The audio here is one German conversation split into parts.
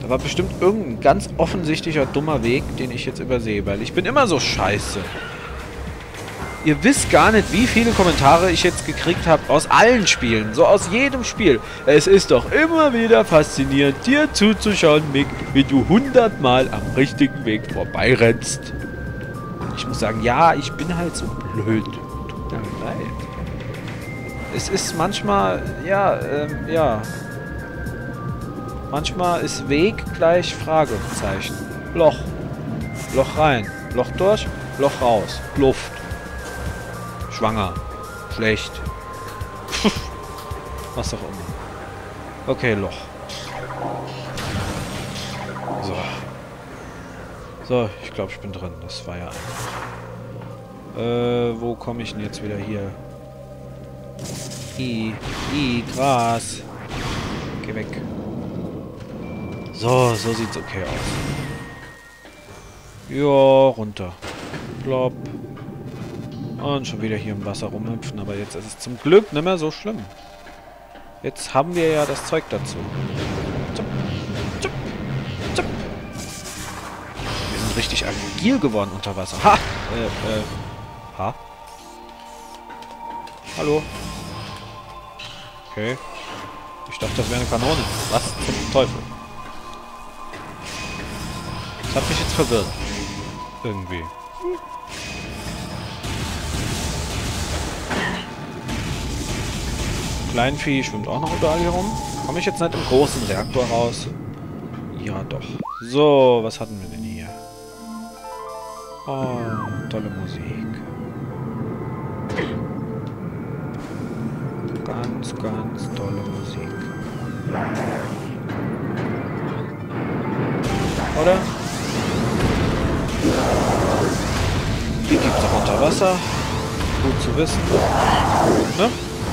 Da war bestimmt irgendein ganz offensichtlicher dummer Weg, den ich jetzt übersehe, weil ich bin immer so scheiße. Ihr wisst gar nicht, wie viele Kommentare ich jetzt gekriegt habe aus allen Spielen, so aus jedem Spiel. Es ist doch immer wieder faszinierend, dir zuzuschauen, Mick, wie du 100-mal am richtigen Weg vorbeirennst. Ich muss sagen, ja, ich bin halt so blöd. Tut mir leid. Es ist manchmal, ja. Manchmal ist Weg gleich Fragezeichen. Loch. Loch rein. Loch durch. Loch raus. Luft. Schwanger. Schlecht. Was auch immer. Okay, Loch. So. So, ich glaube, ich bin drin. Das war ja einfach. Wo komme ich denn jetzt wieder hier? Gras. Geh weg. So sieht's okay aus. Ja, runter. Plopp. Und schon wieder hier im Wasser rumhüpfen, aber jetzt ist es zum Glück nicht mehr so schlimm. Jetzt haben wir ja das Zeug dazu. Zup, zup, zup. Wir sind richtig agil geworden unter Wasser. Ha! Ha? Hallo? Okay. Ich dachte, das wäre eine Kanone. Was zum Teufel? Das hat mich jetzt verwirrt. Irgendwie. Kleinvieh schwimmt auch noch überall hier rum. Komme ich jetzt nicht im großen Reaktor raus? Ja, doch. So, was hatten wir denn hier? Oh, tolle Musik. Ganz, ganz tolle Musik. Oder? Die gibt's auch unter Wasser. Gut zu wissen. Ne?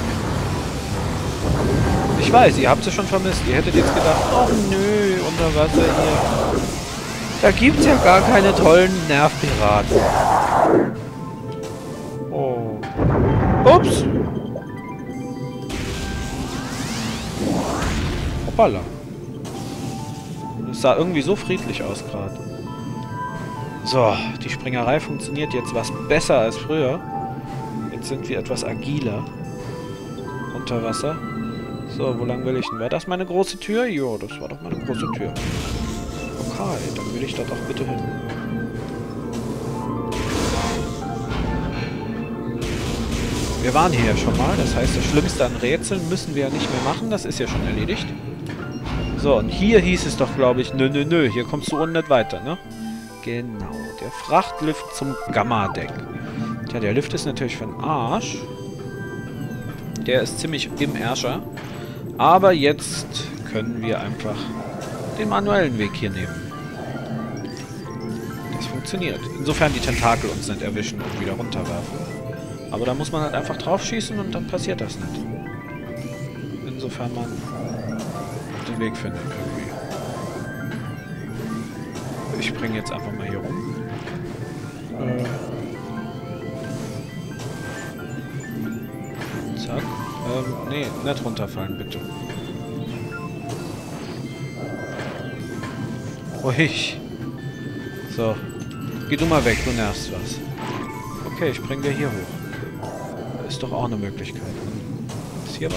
Ich weiß, ihr habt es schon vermisst. Ihr hättet jetzt gedacht, oh nö, unter Wasser hier. Da gibt's ja gar keine tollen Nervpiraten. Oh. Ups. Hoppala. Das sah irgendwie so friedlich aus gerade. So, die Springerei funktioniert jetzt was besser als früher. Jetzt sind wir etwas agiler. Unter Wasser. So, wo lang will ich denn? War das meine große Tür? Jo, das war doch meine große Tür. Okay, dann will ich da doch bitte hin. Wir waren hier ja schon mal. Das heißt, das Schlimmste an Rätseln müssen wir ja nicht mehr machen. Das ist ja schon erledigt. So, und hier hieß es doch, glaube ich, nö. Hier kommst du unten nicht weiter, ne? Genau, der Frachtlift zum Gamma-Deck. Tja, der Lift ist natürlich für den Arsch. Der ist ziemlich im Ärscher. Aber jetzt können wir einfach den manuellen Weg hier nehmen. Das funktioniert. Insofern die Tentakel uns nicht erwischen und wieder runterwerfen. Aber da muss man halt einfach drauf schießen und dann passiert das nicht. Insofern man den Weg findet irgendwie. Ich springe jetzt einfach mal hier rum. Zack. Nee, nicht runterfallen, bitte. Ruhig. So. Geh du mal weg, du nervst was. Okay, ich springe hier hoch. Ist doch auch eine Möglichkeit. Ist hier was?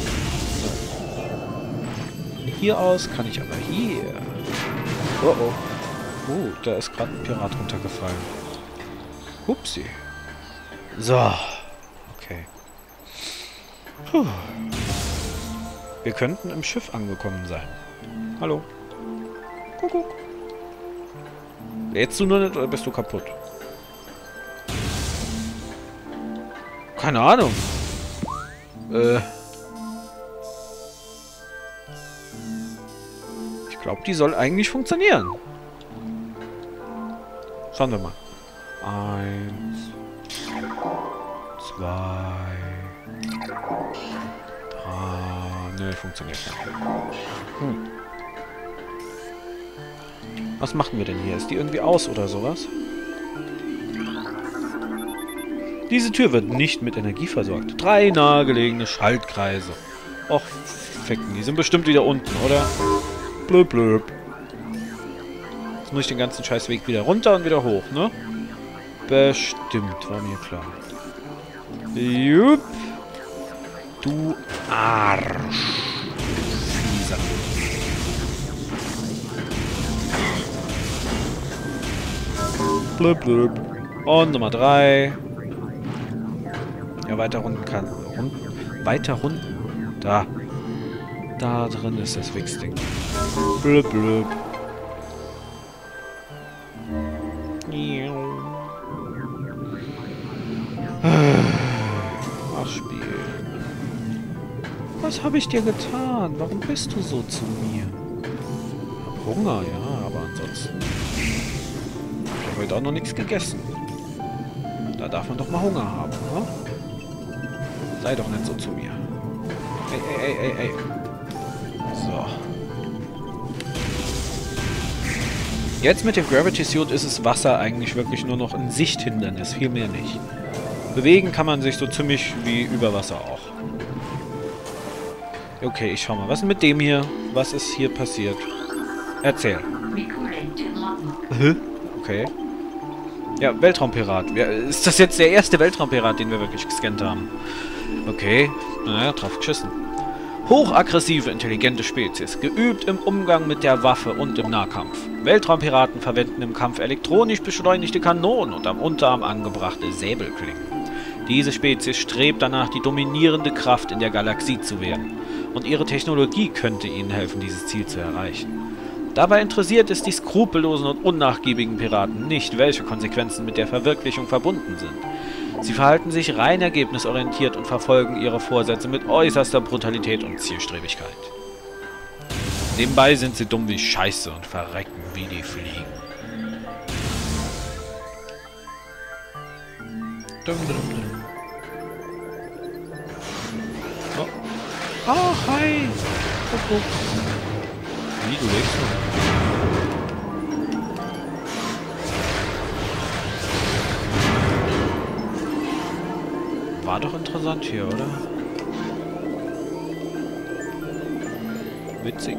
So. Hier aus kann ich aber hier. Oh oh. Da ist gerade ein Pirat runtergefallen. Hupsi. So. Okay. Puh. Wir könnten im Schiff angekommen sein. Hallo. Kuckuck. Lädst du nur nicht oder bist du kaputt? Keine Ahnung. Ich glaube, die soll eigentlich funktionieren. Schauen wir mal. 1, 2, 3. Nö, funktioniert nicht. Was machen wir denn hier? Ist die irgendwie aus oder sowas? Diese Tür wird nicht mit Energie versorgt. 3 nahegelegene Schaltkreise. Och, Fecken, die sind bestimmt wieder unten, oder? Blöb, blöb. Jetzt muss ich den ganzen Scheißweg wieder runter und wieder hoch, ne? Bestimmt, war mir klar. Jupp. Du Arsch. Fieser. Blub, blub. Und Nummer 3. Ja, weiter runter kann. Weiter runter. Da. Da drin ist das Wichsding. Blub, blub. Ach, Spiel. Was habe ich dir getan? Warum bist du so zu mir? Ich hab Hunger, ja, aber ansonsten... Ich habe heute auch noch nichts gegessen. Da darf man doch mal Hunger haben, ne? Sei doch nicht so zu mir. Ey. So. Jetzt mit dem Gravity Suit ist das Wasser eigentlich wirklich nur noch ein Sichthindernis, viel mehr nicht. Bewegen kann man sich so ziemlich wie über Wasser auch. Okay, ich schau mal. Was ist denn mit dem hier? Was ist hier passiert? Erzähl. Okay. Ja, Weltraumpirat. Ist das jetzt der erste Weltraumpirat, den wir wirklich gescannt haben? Okay. Naja, drauf geschissen. Hochaggressive, intelligente Spezies. Geübt im Umgang mit der Waffe und im Nahkampf. Weltraumpiraten verwenden im Kampf elektronisch beschleunigte Kanonen und am Unterarm angebrachte Säbelklingen. Diese Spezies strebt danach, die dominierende Kraft in der Galaxie zu werden. Und ihre Technologie könnte ihnen helfen, dieses Ziel zu erreichen. Dabei interessiert es die skrupellosen und unnachgiebigen Piraten nicht, welche Konsequenzen mit der Verwirklichung verbunden sind. Sie verhalten sich rein ergebnisorientiert und verfolgen ihre Vorsätze mit äußerster Brutalität und Zielstrebigkeit. Nebenbei sind sie dumm wie Scheiße und verrecken wie die Fliegen. Oh. Oh, hi! Oh. Wie, du legst noch? War doch interessant hier, oder? Witzig.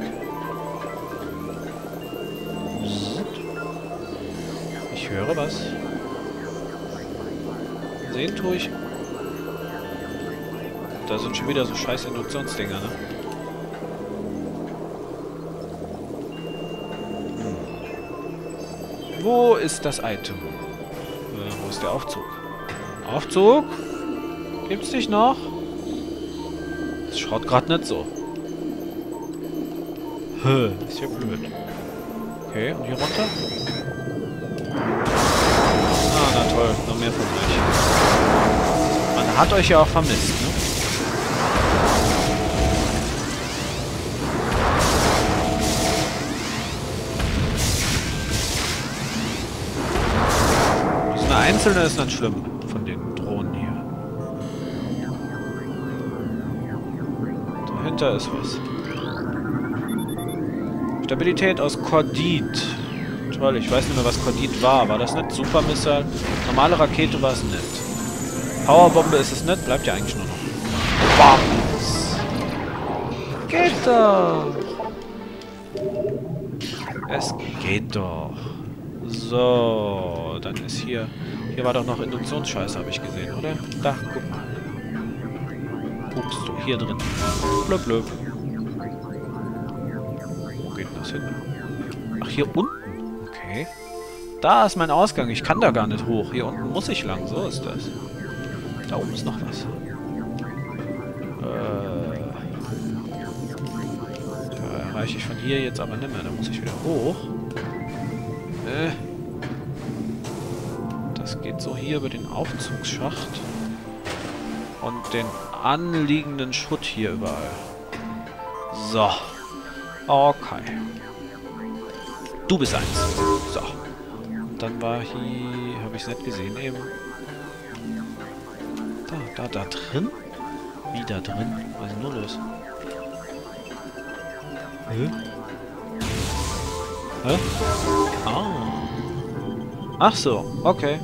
Ich höre was. Sehen tue ich. Da sind schon wieder so scheiß Induktionsdinger, ne? Wo ist das Item? Wo ist der Aufzug? Aufzug? Gibt's dich noch? Das schaut gerade nicht so. Ist ja blöd. Okay, und hier runter? Ah, na toll, noch mehr von euch. Man hat euch ja auch vermisst, ne? So eine einzelne ist nicht schlimm von den Drohnen hier. Dahinter ist was. Stabilität aus Kordit. Toll, ich weiß nicht mehr, was Kordit war. War das nicht? Super Missile? Normale Rakete war es nicht. Powerbombe ist es nicht. Bleibt ja eigentlich nur noch. Bombs. Geht doch. Es geht doch. So, dann ist hier... Hier war doch noch Induktionsscheiße, habe ich gesehen, oder? Da, guck mal. Guckst du, hier drin. Blöb, blöb. Wo geht denn das hin? Ach, hier unten. Okay. Da ist mein Ausgang. Ich kann da gar nicht hoch. Hier unten muss ich lang. So ist das. Da oben ist noch was. Da erreiche ich von hier jetzt aber nicht mehr. Da muss ich wieder hoch. Das geht so hier über den Aufzugsschacht. Und den anliegenden Schutt hier überall. So. Okay. Du bist eins. So. Und dann war hier... Habe ich es nicht gesehen eben. Da drin? Wie da drin? Was ist denn nur los? Hä? Hä? Ah. Ach so, okay.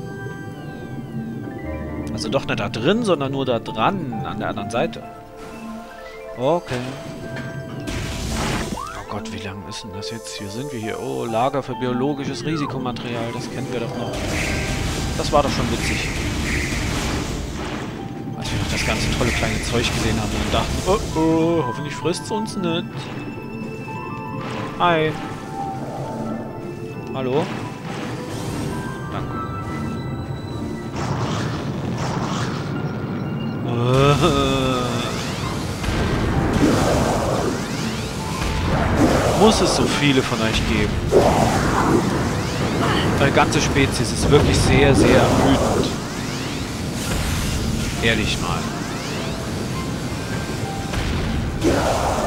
Also doch nicht da drin, sondern nur da dran, an der anderen Seite. Okay. Gott, wie lang ist denn das jetzt? Hier sind wir hier. Oh, Lager für biologisches Risikomaterial. Das kennen wir doch noch. Das war doch schon witzig. Als wir noch das ganze tolle kleine Zeug gesehen haben und dachten, oh oh, hoffentlich frisst es uns nicht. Hi. Hallo? Danke. Muss es so viele von euch geben? Eure ganze Spezies ist wirklich sehr, sehr wütend. Ehrlich mal.